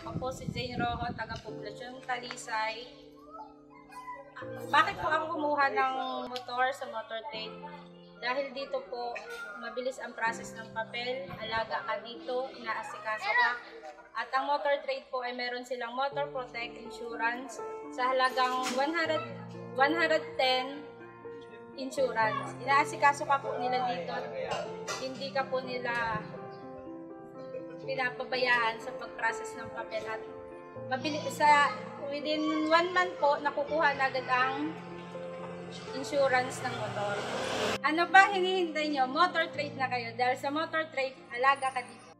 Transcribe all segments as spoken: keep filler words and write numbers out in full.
Ako po si Jane Rojo, taga Poblacion Talisay. Bakit po ako kumuha ng motor sa motor trade? Dahil dito po, mabilis ang process ng papel, alaga ka dito, inaasikaso ka. At ang motor trade po ay meron silang motor protect insurance sa halagang one hundred ten insurance. Inaasikaso ka po nila dito, hindi ka po nila pinapabayaan sa pag-process ng papel. At mabilis, sa within one month po, nakukuha na agad ang insurance ng motor. Ano ba hinihintay nyo? Motor trade na kayo. Dahil sa motor trade, alaga ka dito.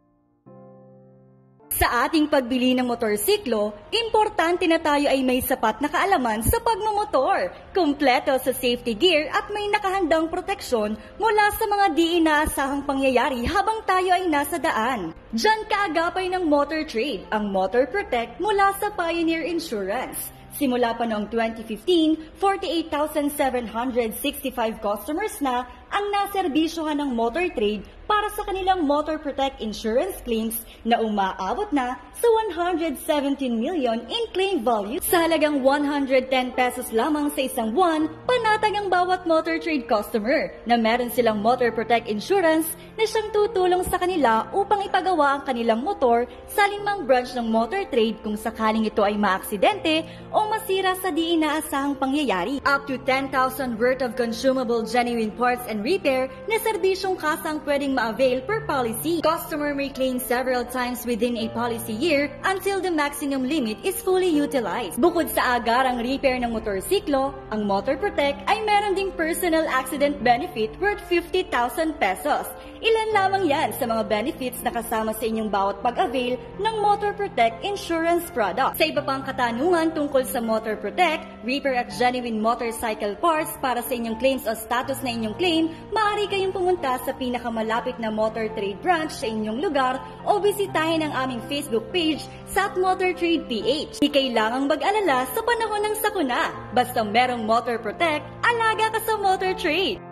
Sa ating pagbili ng motorsiklo, importante na tayo ay may sapat na kaalaman sa pagmumotor, kumpleto sa safety gear at may nakahandang proteksyon mula sa mga di inaasahang pangyayari habang tayo ay nasa daan. Diyan kaagapay ng Motor Trade, ang Motor Protect mula sa Pioneer Insurance. Simula pa noong twenty fifteen, forty-eight thousand seven hundred sixty-five customers na ang naserbisyohan ng Motor Trade para sa kanilang Motor Protect insurance claims na umaabot na sa one hundred seventeen million in claim value. Sa halagang one hundred ten pesos lamang sa isang buwan, panatag ang bawat Motor Trade customer na meron silang Motor Protect insurance na siyang tutulong sa kanila upang ipagawa ang kanilang motor sa limang branch ng Motor Trade kung sakaling ito ay maaksidente o masira sa di inaasahang pangyayari. Up to ten thousand worth of consumable genuine parts and repair na serbisyong kasang pwedeng ma-avail per policy. Customer may claim several times within a policy year until the maximum limit is fully utilized. Bukod sa agarang repair ng motorsiklo, ang Motor Protect ay meron ding personal accident benefit worth fifty thousand pesos. Ilan lamang yan sa mga benefits na kasama sa inyong bawat pag-avail ng Motor Protect insurance product. Sa iba pang katanungan tungkol sa Motor Protect, repair at genuine motorcycle parts para sa inyong claims o status na inyong claim, maaari kayong pumunta sa pinakamalapit na Motor Trade branch sa inyong lugar o bisitahin ang aming Facebook page sa Motor Trade P H. Di kailangang mag-alala sa panahon ng sakuna. Basta merong Motor Protect, alaga ka sa Motor Trade.